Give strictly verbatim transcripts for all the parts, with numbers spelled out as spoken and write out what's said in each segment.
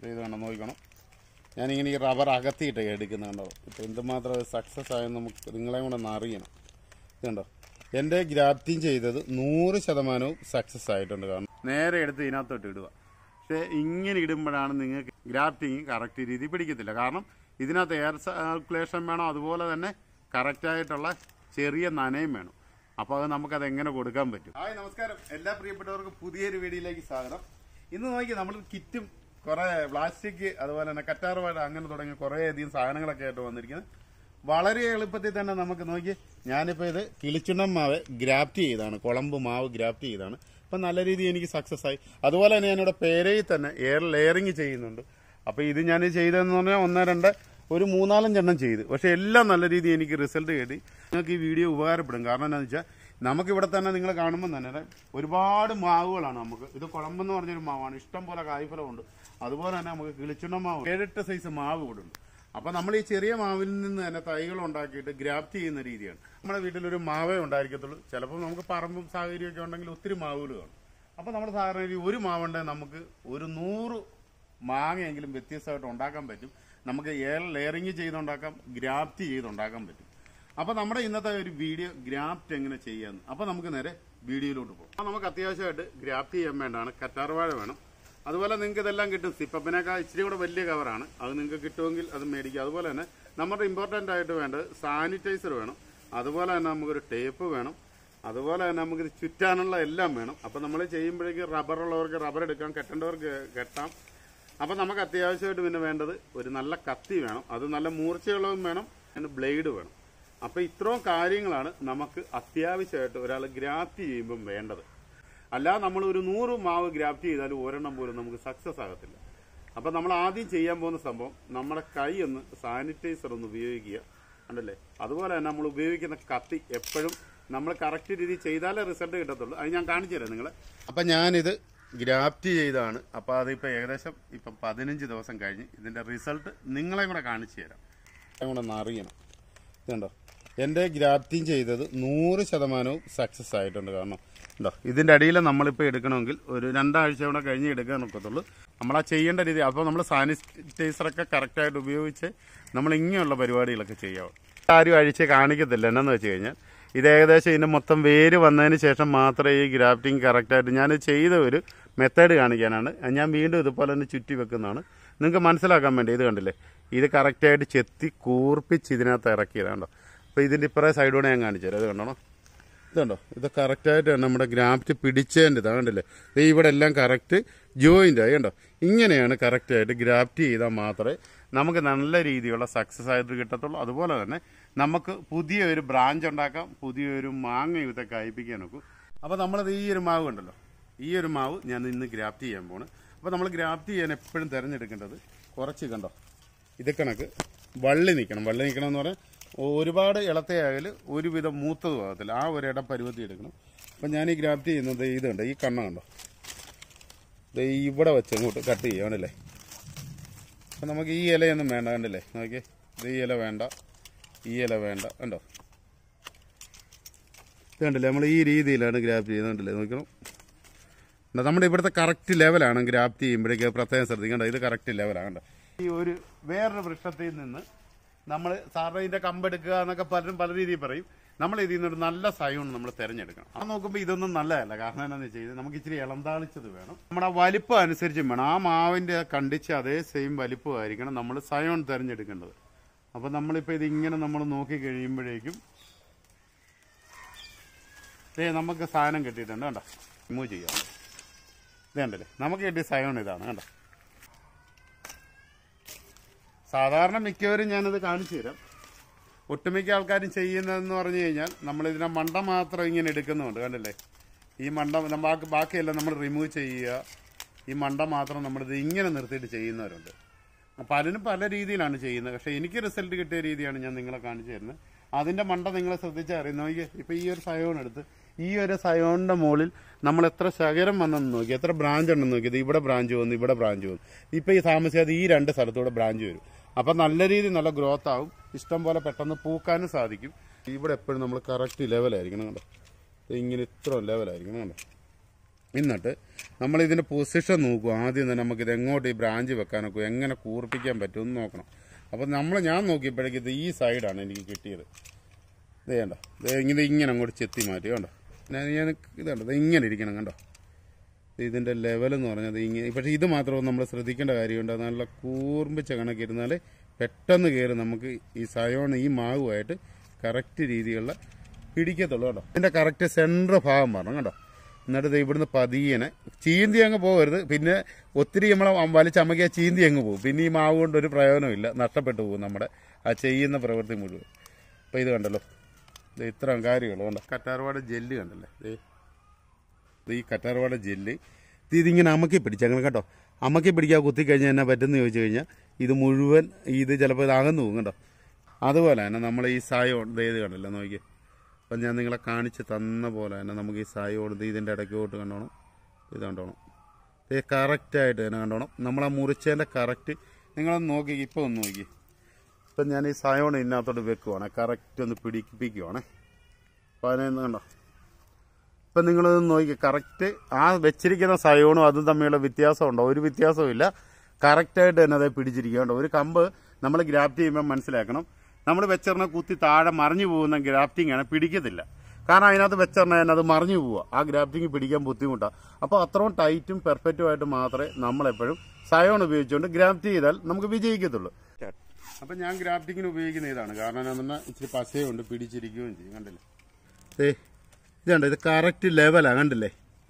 ഇത് വേണം നോക്കണം. ഞാനിങ്ങനെ ഈ റബ്ബർ അകത്തിയിട്ട് എടുക്കുന്നുണ്ടോ. ഇപ്പോൾ എന്തുമാത്രം സക്സസ് ആയെന്ന് നമുക്ക് നിങ്ങളെ കൂടെ ഒന്ന് അറിയണം. ഇതുണ്ടോ, എൻ്റെ ഗ്രാഫ്റ്റിംഗ് ചെയ്തത് നൂറ് ശതമാനവും സക്സസ് ആയിട്ടുണ്ട്. കാരണം നേരെ എടുത്ത് ഇതിനകത്തോട്ട് ഇടുക. പക്ഷേ ഇങ്ങനെ ഇടുമ്പോഴാണ് നിങ്ങൾക്ക് ഗ്രാഫ്റ്റിംഗ് കറക്റ്റ് രീതി പിടിക്കത്തില്ല. കാരണം ഇതിനകത്ത് എയർ സർക്കുലേഷൻ വേണം, അതുപോലെ തന്നെ കറക്റ്റായിട്ടുള്ള ചെറിയ നനയും വേണം. അപ്പോൾ അത് നമുക്കത് എങ്ങനെ കൊടുക്കാൻ പറ്റും. ഹായ്, നമസ്കാരം. എല്ലാ പ്രിയപ്പെട്ടവർക്കും പുതിയൊരു വീഡിയോയിലേക്ക് സ്വാഗതം. ഇന്ന് നോക്കി നമ്മൾ കിറ്റും കുറേ പ്ലാസ്റ്റിക് അതുപോലെ തന്നെ കറ്റാർവാഴ അങ്ങനെ തുടങ്ങിയ കുറേയധികം സാധനങ്ങളൊക്കെ ആയിട്ട് വന്നിരിക്കുന്നത്. വളരെ എളുപ്പത്തിൽ തന്നെ നമുക്ക് നോക്കി, ഞാനിപ്പോൾ ഇത് കിളിച്ചുണ്ടൻ മാവ് ഗ്രാഫ്റ്റ് ചെയ്താണ്, കുളമ്പ് മാവ് ഗ്രാഫ്റ്റ് ചെയ്താണ്. അപ്പം നല്ല രീതിയിൽ എനിക്ക് സക്സസ് ആയി. അതുപോലെ തന്നെ ഞാനിവിടെ പേരയിൽ തന്നെ എയർ ലെയറിങ് ചെയ്യുന്നുണ്ട്. അപ്പോൾ ഇത് ഞാൻ ചെയ്തതെന്ന് പറഞ്ഞാൽ ഒന്ന് രണ്ട് ഒരു മൂന്നാലഞ്ചെണ്ണം ചെയ്ത്, പക്ഷേ എല്ലാം നല്ല രീതിയിൽ എനിക്ക് റിസൾട്ട് കിട്ടി. നിങ്ങൾക്ക് ഈ വീഡിയോ ഉപകാരപ്പെടും. കാരണം എന്താണെന്ന് വെച്ചാൽ നമുക്കിവിടെ തന്നെ നിങ്ങൾ കാണുമ്പോൾ തന്നെ ഒരുപാട് മാവുകളാണ്. നമുക്ക് ഇത് കുളമ്പെന്ന് പറഞ്ഞൊരു മാവാണ്, ഇഷ്ടം പോലെ കായ്ഫലമുണ്ട്. അതുപോലെ തന്നെ നമുക്ക് കിളിച്ചുണ്ടൻ മാവ് ഏഴെട്ട് സൈസ് മാവ് ഇവിടെ ഉണ്ട്. അപ്പോൾ നമ്മൾ ഈ ചെറിയ മാവിൽ നിന്ന് തന്നെ തൈകൾ ഉണ്ടാക്കിയിട്ട് ഗ്രാഫ്റ്റ് ചെയ്യുന്ന രീതിയാണ്. നമ്മുടെ വീട്ടിലൊരു മാവേ ഉണ്ടായിരിക്കത്തുള്ളൂ. ചിലപ്പോൾ നമുക്ക് പറമ്പും സാഹചര്യമൊക്കെ ഉണ്ടെങ്കിൽ ഒത്തിരി മാവുകൾ കാണും. അപ്പോൾ നമ്മൾ സാധാരണ ഒരു മാവുണ്ടെങ്കിൽ നമുക്ക് ഒരു നൂറ് മാങ്ങയെങ്കിലും വ്യത്യസ്തമായിട്ട് ഉണ്ടാക്കാൻ പറ്റും. നമുക്ക് എയർ ലെയറിങ് ചെയ്തുണ്ടാക്കാം, ഗ്രാഫ്റ്റ് ചെയ്തുണ്ടാക്കാൻ പറ്റും. അപ്പോൾ നമ്മുടെ ഇന്നത്തെ ഒരു വീഡിയോ ഗ്രാഫ്റ്റ് എങ്ങനെ ചെയ്യാമെന്ന്. അപ്പോൾ നമുക്ക് നേരെ വീഡിയോയിലോട്ട് പോകും. അപ്പോൾ നമുക്ക് അത്യാവശ്യമായിട്ട് ഗ്രാഫ്റ്റ് ചെയ്യാൻ വേണ്ടാണ് കറ്റാർവാഴ വേണം. അതുപോലെ നിങ്ങൾക്ക് ഇതെല്ലാം കിട്ടും. സിപ്പപ്പിനേക്കാൾ ഇച്ചിരി കൂടെ വലിയ കവറാണ്, അത് നിങ്ങൾക്ക് കിട്ടുമെങ്കിൽ അത് മേടിക്കുക. അതുപോലെ തന്നെ നമ്മുടെ ഇമ്പോർട്ടൻ്റ് ആയിട്ട് വേണ്ടത് സാനിറ്റൈസർ വേണം. അതുപോലെ തന്നെ നമുക്കൊരു ടേപ്പ് വേണം. അതുപോലെ തന്നെ നമുക്ക് ചുറ്റാനുള്ള എല്ലാം വേണം. അപ്പോൾ നമ്മൾ ചെയ്യുമ്പോഴേക്ക് റബ്ബറുള്ളവർക്ക് റബ്ബർ എടുക്കാം, കെട്ടേണ്ടവർക്ക് കെട്ടാം. അപ്പോൾ നമുക്ക് അത്യാവശ്യമായിട്ട് പിന്നെ വേണ്ടത് ഒരു നല്ല കത്തി വേണം, അത് നല്ല മൂർച്ചയുള്ളതും വേണം, അതിന് ബ്ലേഡ് വേണം. അപ്പോൾ ഇത്രയും കാര്യങ്ങളാണ് നമുക്ക് അത്യാവശ്യമായിട്ട് ഒരാൾ ഗ്രാഫ്റ്റ് ചെയ്യുമ്പം വേണ്ടത്. അല്ലാതെ നമ്മൾ ഒരു നൂറ് മാവ് ഗ്രാഫ്റ്റ് ചെയ്താലും ഒരെണ്ണം പോലും നമുക്ക് സക്സസ് ആകത്തില്ല. അപ്പം നമ്മൾ ആദ്യം ചെയ്യാൻ പോകുന്ന സംഭവം, നമ്മുടെ കൈ ഒന്ന് സാനിറ്റൈസർ ഒന്ന് ഉപയോഗിക്കുക, ഉണ്ടല്ലേ. അതുപോലെ തന്നെ നമ്മൾ ഉപയോഗിക്കുന്ന കത്തി എപ്പോഴും നമ്മൾ കറക്റ്റ് രീതി ചെയ്താലേ റിസൾട്ട് കിട്ടത്തുള്ളൂ. അത് ഞാൻ കാണിച്ചു തരാം നിങ്ങൾ. അപ്പം ഞാനിത് ഗ്രാഫ്റ്റ് ചെയ്താണ്. അപ്പോൾ അതിപ്പോൾ ഏകദേശം ഇപ്പം പതിനഞ്ച് ദിവസം കഴിഞ്ഞ് ഇതിൻ്റെ റിസൾട്ട് നിങ്ങളെ കൂടെ കാണിച്ചു തരാം. കൂടെ ഒന്ന് അറിയണം. ഇതുണ്ടോ, എൻ്റെ ഗ്രാഫ്റ്റിംഗ് ചെയ്തത് നൂറ് ശതമാനവും സക്സസ് ആയിട്ടുണ്ട്. കാരണം ഉണ്ടോ, ഇതിൻ്റെ അടിയിൽ നമ്മളിപ്പോൾ എടുക്കണമെങ്കിൽ ഒരു രണ്ടാഴ്ച കൂടെ കഴിഞ്ഞ് എടുക്കാൻ നോക്കത്തുള്ളൂ. നമ്മൾ ആ ചെയ്യേണ്ട രീതി. അപ്പോൾ നമ്മൾ സാനിറ്റൈസറൊക്കെ കറക്റ്റായിട്ട് ഉപയോഗിച്ച് നമ്മൾ ഇങ്ങനെയുള്ള പരിപാടികളൊക്കെ ചെയ്യാവും. ആരും അഴിച്ച് കാണിക്കത്തില്ല. എന്നാന്ന് വെച്ച് കഴിഞ്ഞാൽ ഇത് ഏകദേശം ഇതിൻ്റെ മൊത്തം വേര് വന്നതിന് ശേഷം മാത്രമേ ഈ ഗ്രാഫ്റ്റിംഗ് കറക്റ്റായിട്ട് ഞാൻ ചെയ്ത ഒരു മെത്തേഡ് കാണിക്കാനാണ്. ഞാൻ വീണ്ടും ഇതുപോലെ തന്നെ ചുറ്റി വെക്കുന്നതാണ് നിങ്ങൾക്ക് മനസ്സിലാക്കാൻ വേണ്ടി. ഇത് കണ്ടില്ലേ, ഇത് കറക്റ്റായിട്ട് ചെത്തി കൂർപ്പിച്ച് ഇതിനകത്ത് ഇറക്കിയതാണ്ടോ. അപ്പോൾ ഇതിൻ്റെ ഇപ്പറേ സൈഡോടെ ഞാൻ കാണിച്ചു തരാം. ഇത് കണ്ടോ, ഇതുണ്ടോ, ഇത് കറക്റ്റായിട്ട് നമ്മുടെ ഗ്രാഫ്റ്റ് പിടിച്ചതിൻ്റെ ഇതാണ്, കണ്ടില്ലേ. ഇത് ഇവിടെ എല്ലാം കറക്റ്റ് ജോയിൻ്റ് ആയി. കണ്ടോ, ഇങ്ങനെയാണ് കറക്റ്റായിട്ട് ഗ്രാഫ്റ്റ് ചെയ്താൽ മാത്രമേ നമുക്ക് നല്ല രീതിയിലുള്ള സക്സസ് ആയിട്ട് കിട്ടത്തുള്ളൂ. അതുപോലെ തന്നെ നമുക്ക് പുതിയൊരു ബ്രാഞ്ച് ഉണ്ടാക്കാം, പുതിയൊരു മാങ്ങ ഇതൊക്കെ കായ്പ്പിക്കാൻ നോക്കും. അപ്പോൾ നമ്മളത് ഈ ഒരു മാവ് ഉണ്ടല്ലോ, ഈ ഒരു മാവ് ഞാൻ ഇന്ന് ഗ്രാഫ്റ്റ് ചെയ്യാൻ പോണ്. അപ്പോൾ നമ്മൾ ഗ്രാഫ്റ്റ് ചെയ്യാൻ എപ്പോഴും തിരഞ്ഞെടുക്കേണ്ടത് കുറച്ച്, കണ്ടോ, ഇത് കണക്ക് വള്ളി നിൽക്കണം. വള്ളി നിൽക്കണം എന്ന് പറഞ്ഞാൽ ഒരുപാട് ഇളത്തയായാൽ ഒരുവിധം മൂത്തതും ആകത്തില്ല. ആ ഒരു ഇടം പരുവത്തി എടുക്കണം. അപ്പം ഞാൻ ഈ ഗ്രാഫ്റ്റ് ചെയ്യുന്നത് ഇതുണ്ട്, ഈ കണ്ണ കണ്ടോ, ഇത് ഇവിടെ വെച്ച് അങ്ങോട്ട് കട്ട് ചെയ്യുക, കണ്ടില്ലേ. അപ്പം നമുക്ക് ഈ ഇലയൊന്നും വേണ്ട, കണ്ടില്ലേ, നോക്കിയേ, ഇത് ഈ ഇല വേണ്ട, ഈ ഇല വേണ്ട, കണ്ടോ. ഇത് കണ്ടില്ലേ, നമ്മൾ ഈ രീതിയിലാണ് ഗ്രാഫ്റ്റ് ചെയ്യുന്നത്, കണ്ടില്ലേ, നോക്കണം. നമ്മുടെ ഇവിടുത്തെ കറക്റ്റ് ലെവലാണ് ഗ്രാഫ്റ്റ് ചെയ്യുമ്പോഴേക്ക് പ്രത്യേകം ശ്രദ്ധിക്കേണ്ട. ഇത് കറക്റ്റ് ലെവലാണ്, കണ്ടോ. ഈ ഒരു വേറൊരു വൃക്ഷത്തിൽ നിന്ന് നമ്മൾ സാറിന് ഇതിൻ്റെ കമ്പെടുക്കുക എന്നൊക്കെ പലരും പല രീതിയിൽ പറയും. നമ്മൾ ഇതിൽ നിന്നൊരു നല്ല സൈൺ നമ്മൾ തിരഞ്ഞെടുക്കണം. അത് നോക്കുമ്പോൾ ഇതൊന്നും നല്ലതല്ല. കാരണം എന്താണെന്ന് വെച്ച് കഴിഞ്ഞാൽ നമുക്ക് ഇച്ചിരി ഇളന്താളിച്ചത് വേണം. നമ്മുടെ വലിപ്പം അനുസരിച്ചും വേണം. ആ മാവിൻ്റെ കണ്ടിച്ച് അതേ സെയിം വലിപ്പമായിരിക്കണം നമ്മൾ സയോൺ തിരഞ്ഞെടുക്കേണ്ടത്. അപ്പോൾ നമ്മളിപ്പോൾ ഇതിങ്ങനെ നമ്മൾ നോക്കി കഴിയുമ്പോഴേക്കും ഏ നമുക്ക് സാധനം കിട്ടിയിട്ടുണ്ട്, കണ്ടോ. റിമൂവ് ചെയ്യാം. ഇത് കണ്ടല്ലേ, നമുക്ക് കിട്ടിയ സയോൺ ഇതാണ്, കണ്ടോ. സാധാരണ മിക്കവരും ഞാനത് കാണിച്ചു തരാം. ഒട്ടുമിക്ക ആൾക്കാരും ചെയ്യുന്നതെന്ന് പറഞ്ഞു കഴിഞ്ഞാൽ നമ്മളിതിനെ മണ്ട മാത്രം ഇങ്ങനെ എടുക്കുന്നുണ്ട്, കണ്ടില്ലേ. ഈ മണ്ട ബാക്കി ബാക്കിയെല്ലാം നമ്മൾ റിമൂവ് ചെയ്യുക, ഈ മണ്ട മാത്രം നമ്മളിത് ഇങ്ങനെ നിർത്തിയിട്ട് ചെയ്യുന്നവരുണ്ട്. പലരും പല രീതിയിലാണ് ചെയ്യുന്നത്. പക്ഷേ എനിക്ക് റിസൾട്ട് കിട്ടിയ രീതിയാണ് ഞാൻ നിങ്ങളെ കാണിച്ചു തരുന്നത്. അതിൻ്റെ മണ്ട നിങ്ങളെ ശ്രദ്ധിച്ചാൽ അറിയാം. നോക്കി, ഇപ്പോൾ ഈ ഒരു സയോൺ എടുത്ത് ഈ ഒരു സയോണിൻ്റെ മുകളിൽ നമ്മൾ എത്ര ശകരം വന്നെന്ന് നോക്കി, എത്ര ബ്രാഞ്ച് ഉണ്ടെന്ന് നോക്കിയത്. ഇവിടെ ബ്രാഞ്ച് വന്നു, ഇവിടെ ബ്രാഞ്ച് വന്നു. ഇപ്പോൾ ഈ താമസിയാതെ ഈ രണ്ട് സ്ഥലത്തൂടെ ബ്രാഞ്ച് വരും. അപ്പം നല്ല രീതിയിൽ നല്ല ഗ്രോത്ത് ആവും, ഇഷ്ടം പോലെ പെട്ടെന്ന് പൂക്കാനും സാധിക്കും. ഇവിടെ എപ്പോഴും നമ്മൾ കറക്റ്റ് ലെവലായിരിക്കണം, കണ്ടോ. ഇങ്ങനെ ഇത്ര ലെവലായിരിക്കണം, കണ്ടോ. എന്നിട്ട് നമ്മൾ ഇതിന്റെ പൊസിഷൻ നോക്കും. ആദ്യം തന്നെ നമുക്കിത് എങ്ങോട്ട് ഈ ബ്രാഞ്ച് വെക്കാനൊക്കെ എങ്ങനെ കൂർപ്പിക്കാൻ പറ്റുമെന്ന് നോക്കണം. അപ്പം നമ്മൾ ഞാൻ നോക്കിയപ്പോഴേക്കും ഇത് ഈ സൈഡാണ് എനിക്ക് കിട്ടിയത്. ഇത് വേണ്ട, ഇത് ഇങ്ങനെ അങ്ങോട്ട് ചെത്തി മാറ്റി കണ്ടോ. ഞാൻ ഞാൻ ഇതുണ്ട്, ഇത് ഇങ്ങനെ ഇരിക്കണം കണ്ടോ. ഇതിന്റെ ലെവലെന്ന് പറഞ്ഞത് ഇങ്ങനെ. പക്ഷേ ഇത് മാത്രം നമ്മൾ ശ്രദ്ധിക്കേണ്ട കാര്യമുണ്ട്. നല്ല കൂർമ്പിച്ച കണക്കിരുന്നാൽ പെട്ടെന്ന് കയറി നമുക്ക് ഈ സയോൺ ഈ മാവുമായിട്ട് കറക്റ്റ് രീതിയിലുള്ള പിടിക്കത്തുള്ളൂ കേട്ടോ. ഇതിന്റെ കറക്റ്റ് സെൻറ്റർ ഭാഗം പറഞ്ഞു കേട്ടോ. എന്നിട്ട് ഇവിടുന്ന് പതിയനെ ചീന്തി അങ്ങ് പോകരുത്. പിന്നെ ഒത്തിരി നമ്മളെ വലിച്ചമക്കിയ ചീന്തി അങ്ങ് പോകും. പിന്നെ ഈ മാവ് കൊണ്ട് ഒരു പ്രയോജനമില്ല, നഷ്ടപ്പെട്ടു പോകും നമ്മുടെ ആ ചെയ്യുന്ന പ്രവൃത്തി മുഴുവൻ. അപ്പം ഇത് കണ്ടല്ലോ, ഇത് ഇത്രയും കാര്യമുള്ളൂ കണ്ടോ. കറ്റാർവാഴ ജെല്ല് കണ്ടല്ലേ, ഇത് ഈ കറ്റാർവാഴ ജെല്ല് ഇതിങ്ങനെ അമക്കി പിടിച്ചങ്ങനെ കേട്ടോ. അമക്കി പിടിക്കാൻ കുത്തിക്കഴിഞ്ഞാൽ എന്നാ പറ്റുമെന്ന് ചോദിച്ചു കഴിഞ്ഞാൽ ഇത് മുഴുവൻ ഇത് ചിലപ്പോൾ ഇത് അകന്നു പോകും കേട്ടോ. അതുപോലെ തന്നെ നമ്മൾ ഈ സായോൺ ഇത് കണ്ടല്ലോ നോക്കി. അപ്പം ഞാൻ നിങ്ങളെ കാണിച്ച് തന്ന പോലെ തന്നെ നമുക്ക് ഈ സായോൺ ഇതിൻ്റെ ഇടയ്ക്കോട്ട് കണ്ടോണം. ഇത് കണ്ടോണം, ഇത് കറക്റ്റായിട്ട് തന്നെ കണ്ടോണം. നമ്മൾ ആ മുറിച്ചതിൻ്റെ കറക്റ്റ് നിങ്ങളൊന്ന് നോക്കി. ഇപ്പോൾ ഒന്ന് നോക്കി. ഇപ്പം ഞാൻ ഈ സായോൺ ഇതിനകത്തോട്ട് വെക്കുവാണ്, കറക്റ്റ് ഒന്ന് പിടിപ്പിക്കുവാണ്. അപ്പം അതിനൊന്ന് കണ്ടോ. ഇപ്പം നിങ്ങളൊന്ന് നോക്കി, കറക്റ്റ് ആ വെച്ചിരിക്കുന്ന സയോണും അതും തമ്മിലുള്ള വ്യത്യാസമുണ്ടോ? ഒരു വ്യത്യാസവും ഇല്ല. കറക്റ്റായിട്ട് തന്നെ അതേ പിടിച്ചിരിക്കുക. ഒരു കമ്പ് നമ്മൾ ഗ്രാഫ്റ്റ് ചെയ്യുമ്പോൾ മനസ്സിലാക്കണം, നമ്മൾ വെച്ചറിനെ കുത്തി താഴെ മറിഞ്ഞു പോകുന്ന ഗ്രാഫ്റ്റിംഗ് ആണ്, പിടിക്കത്തില്ല. കാരണം അതിനകത്ത് വെച്ചറിനെ തന്നെ അത് മറിഞ്ഞു പോവുക, ആ ഗ്രാഫ്റ്റിംഗ് പിടിക്കാൻ ബുദ്ധിമുട്ടാണ്. അപ്പോൾ അത്രയും ടൈറ്റും പെർഫെക്റ്റും ആയിട്ട് മാത്രമേ നമ്മളെപ്പോഴും സയോൺ ഉപയോഗിച്ചുകൊണ്ട് ഗ്രാഫ്റ്റ് ചെയ്താൽ നമുക്ക് വിജയിക്കത്തുള്ളൂ. അപ്പം ഞാൻ ഗ്രാഫ്റ്റിങ്ങിന് ഉപയോഗിക്കുന്ന ഇതാണ്. കാരണം എന്താണെന്ന് പറഞ്ഞാൽ ഇച്ചിരി പശയുണ്ട്, പിടിച്ചിരിക്കുകയും ചെയ്യും. കണ്ടില്ലേ, ഏ ഇതുണ്ട്, ഇത് കറക്റ്റ് ലെവലാണ് കണ്ടില്ലേ.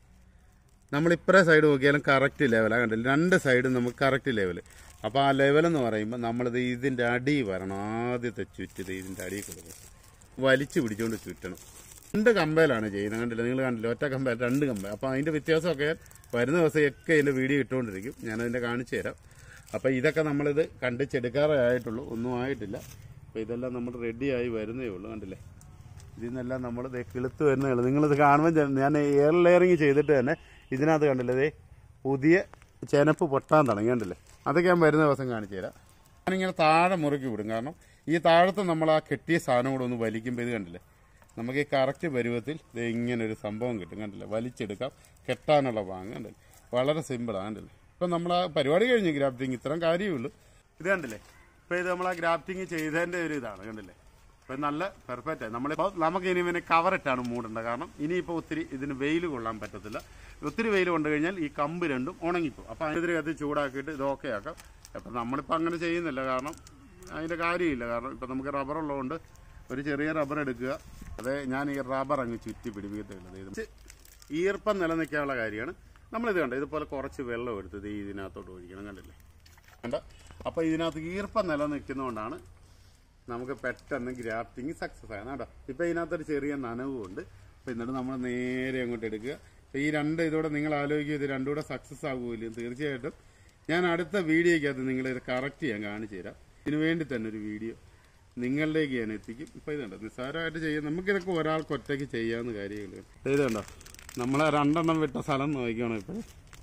നമ്മളിപ്പറേ സൈഡ് നോക്കിയാലും കറക്റ്റ് ലെവലാണ് കണ്ടില്ലേ. രണ്ട് സൈഡും നമുക്ക് കറക്റ്റ് ലെവൽ. അപ്പോൾ ആ ലെവലെന്ന് പറയുമ്പോൾ നമ്മളിത് ഇതിൻ്റെ അടി വരണം. ആദ്യത്തെ ചുറ്റ് ഇതിൻ്റെ അടിയിൽ കൊടുക്കണം, വലിച്ചു പിടിച്ചുകൊണ്ട് ചുറ്റണം. രണ്ട് കമ്പയിലാണ് ചെയ്യുന്നത് കണ്ടില്ല, നിങ്ങൾ കണ്ടില്ല, ഒറ്റ കമ്പയിൽ രണ്ട് കമ്പ. അപ്പോൾ അതിൻ്റെ വ്യത്യാസമൊക്കെ വരുന്ന ദിവസമൊക്കെ ഇതിൻ്റെ വീഡിയോ ഇട്ടുകൊണ്ടിരിക്കും, ഞാനതിൻ്റെ കാണിച്ചു തരാം. അപ്പോൾ ഇതൊക്കെ നമ്മളിത് കണ്ടിച്ചെടുക്കാറേ ആയിട്ടുള്ളൂ, ഒന്നും ആയിട്ടില്ല. അപ്പോൾ ഇതെല്ലാം നമ്മൾ റെഡിയായി വരുന്നേ ഉള്ളൂ കണ്ടില്ലേ. ഇതിൽ നിന്നെല്ലാം നമ്മൾ ഇത് കിളുത്ത് വരുന്നേ ഉള്ളൂ. നിങ്ങളിത് കാണുമ്പോൾ ഞാൻ എയർ ലെയറിങ് ചെയ്തിട്ട് തന്നെ ഇതിനകത്ത് കണ്ടില്ലേ, ഇതേ പുതിയ ചെനപ്പ് പൊട്ടാൻ തുടങ്ങി കണ്ടില്ലേ. അതൊക്കെ ഞാൻ വരുന്ന ദിവസം കാണിച്ചു തരാം. ഞാനിങ്ങനെ താഴെ മുറുക്കി വിടും. കാരണം ഈ താഴത്ത് നമ്മൾ ആ കെട്ടിയ സാധനം കൂടെ ഒന്ന് വലിക്കുമ്പോൾ ഇത് കണ്ടില്ലേ, നമുക്ക് ഈ കറക്റ്റ് പരുവത്തിൽ ഇത് ഇങ്ങനൊരു സംഭവം കിട്ടും കണ്ടില്ലേ. വലിച്ചെടുക്കാം, കെട്ടാനുള്ള ഭാഗം കണ്ടില്ലേ, വളരെ സിമ്പിളാണ് കണ്ടില്ലേ. ഇപ്പം നമ്മൾ ആ പരിപാടി കഴിഞ്ഞു ഗ്രാഫ്റ്റിംഗ്, ഇത്രയും കാര്യമേ ഉള്ളൂ. ഇത് കണ്ടില്ലേ, ഇപ്പം ഇത് നമ്മൾ ആ ഗ്രാഫ്റ്റിംഗ് ചെയ്തതിൻ്റെ ഒരു ഇതാണ് കണ്ടില്ലേ. അപ്പം നല്ല പെർഫെക്റ്റ് ആയി. നമ്മളിപ്പോൾ നമുക്ക് ഇനി ഇവനെ കവറിട്ടാണ് മൂടേണ്ടത്. കാരണം ഇനിയിപ്പോൾ ഒത്തിരി ഇതിന് വെയിൽ കൊള്ളാൻ പറ്റത്തില്ല. ഒത്തിരി വെയിൽ കൊണ്ടു കഴിഞ്ഞാൽ ഈ കമ്പ് രണ്ടും ഉണങ്ങിപ്പോകും. അപ്പോൾ അതിനെതിരെ അത് ചൂടാക്കിയിട്ട് ഇത് ഓക്കെ ആക്കാം. അപ്പം നമ്മളിപ്പോൾ അങ്ങനെ ചെയ്യുന്നില്ല, കാരണം അതിൻ്റെ കാര്യമില്ല. കാരണം ഇപ്പം നമുക്ക് റബ്ബർ ഉള്ളതുകൊണ്ട് ഒരു ചെറിയ റബ്ബർ എടുക്കുക, അതെ ഞാൻ ഈ റബ്ബർ അങ്ങ് ചുറ്റി പിടിപ്പിക്കത്തില്ല. ഇത് ഈർപ്പം നിലനിൽക്കാനുള്ള കാര്യമാണ്. നമ്മളിത് കണ്ട ഇതുപോലെ കുറച്ച് വെള്ളം എടുത്തത് ഇതിനകത്തോട്ട് ഒഴിക്കണം കണ്ടില്ലേ കണ്ട. അപ്പോൾ ഇതിനകത്ത് ഈർപ്പം നിലനിൽക്കുന്നതുകൊണ്ടാണ് നമുക്ക് പെട്ടെന്ന് ഗ്രാഫ്റ്റിംഗ് സക്സസ് ആയത് കേട്ടോ. ഇപ്പം ഇതിനകത്തൊരു ചെറിയ നനവുമുണ്ട്. അപ്പം എന്നിട്ട് നമ്മൾ നേരെ അങ്ങോട്ട് എടുക്കുക. അപ്പം ഈ രണ്ട് ഇതോടെ നിങ്ങൾ ആലോചിക്കുക, ഇത് രണ്ടും കൂടെ സക്സസ് ആകുമല്ലോ. തീർച്ചയായിട്ടും ഞാൻ അടുത്ത വീഡിയോയ്ക്കകത്ത് നിങ്ങളിത് കറക്റ്റ് ചെയ്യാൻ കാണിച്ചു തരാം. ഇതിനു വേണ്ടി തന്നെ ഒരു വീഡിയോ നിങ്ങളിലേക്ക് ഞാൻ എത്തിക്കും. ഇപ്പം ഇതുണ്ടോ, നിസ്സാരമായിട്ട് ചെയ്യാം, നമുക്കിതൊക്കെ ഒരാൾക്ക് ഒറ്റയ്ക്ക് ചെയ്യാവുന്ന കാര്യങ്ങൾ. ഇത് കണ്ടോ, നമ്മളെ രണ്ടെണ്ണം വിട്ട സ്ഥലം നോക്കിക്കണം. ഇപ്പോൾ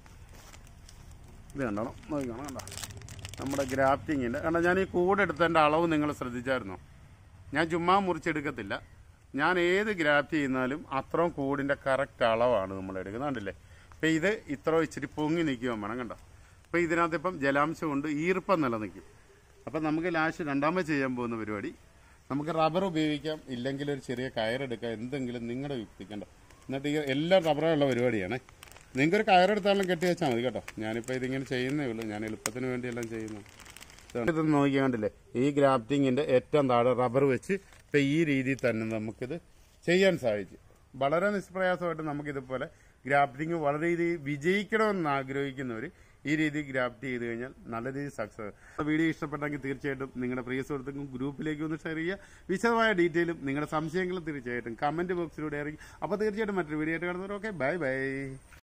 ഇത് കണ്ടോ, നോക്കണം കണ്ടോ നമ്മുടെ ഗ്രാഫ്റ്റിങ്ങിൻ്റെ. കാരണം ഞാൻ ഈ കൂടെടുത്തതിൻ്റെ അളവ് നിങ്ങൾ ശ്രദ്ധിച്ചായിരുന്നോ? ഞാൻ ചുമ്മാ മുറിച്ചെടുക്കത്തില്ല. ഞാൻ ഏത് ഗ്രാഫ്റ്റ് ചെയ്യുന്നാലും അത്രയും കൂടിൻ്റെ കറക്റ്റ് അളവാണ് നമ്മൾ എടുക്കുന്നത് കണ്ടില്ലേ. അപ്പം ഇത് ഇത്ര ഇച്ചിരി പൊങ്ങി നിൽക്കുവാൻ വേണം കണ്ടോ. അപ്പോൾ ഇതിനകത്ത് ഇപ്പം ജലാംശം കൊണ്ട് ഈർപ്പം നിലനിൽക്കും. അപ്പം നമുക്ക് ലാസ്റ്റ് രണ്ടാമത് ചെയ്യാൻ പോകുന്ന പരിപാടി, നമുക്ക് റബ്ബർ ഉപയോഗിക്കാം, ഇല്ലെങ്കിൽ ഒരു ചെറിയ കയറെടുക്കാം, എന്തെങ്കിലും നിങ്ങളുടെ യുക്തി കണ്ടോ. എന്നിട്ട് ഈ എല്ലാം റബ്ബറുള്ള പരിപാടിയാണ്. നിങ്ങൾക്കൊരു കയറെടുത്താലും കെട്ടി വെച്ചാൽ മതി കേട്ടോ. ഞാനിപ്പോൾ ഇതിങ്ങനെ ചെയ്യുന്നേ ഉള്ളൂ, ഞാൻ എളുപ്പത്തിന് വേണ്ടിയെല്ലാം ചെയ്യുന്നു. ഇത് നോക്കിയാൽ കണ്ടില്ലേ, ഈ ഗ്രാഫ്റ്റിങ്ങിൻ്റെ ഏറ്റവും താഴെ റബ്ബർ വെച്ച് ഇപ്പം ഈ രീതിയിൽ തന്നെ നമുക്കിത് ചെയ്യാൻ സാധിച്ചു. വളരെ നിഷ്പ്രയാസമായിട്ട് നമുക്കിതുപോലെ ഗ്രാഫ്റ്റിംഗ് വളരെ രീതിയിൽ വിജയിക്കണമെന്ന് ആഗ്രഹിക്കുന്നവർ ഈ രീതി ഗ്രാഫ്റ്റ് ചെയ്ത് കഴിഞ്ഞാൽ നല്ല രീതിയിൽ സക്സസ്. വീഡിയോ ഇഷ്ടപ്പെട്ടെങ്കിൽ തീർച്ചയായിട്ടും നിങ്ങളുടെ പ്രിയ സുഹൃത്തുക്കും ഗ്രൂപ്പിലേക്ക് ഒന്ന് ഷെയർ ചെയ്യുക. വിശദമായ ഡീറ്റെയിലും നിങ്ങളുടെ സംശയങ്ങളും തീർച്ചയായിട്ടും കമൻറ്റ് ബോക്സിലൂടെ അറിയിക്കും. അപ്പോൾ തീർച്ചയായിട്ടും മറ്റൊരു വീഡിയോ ആയിട്ട് കാണുന്നവർ ഓക്കെ ബൈ ബൈ.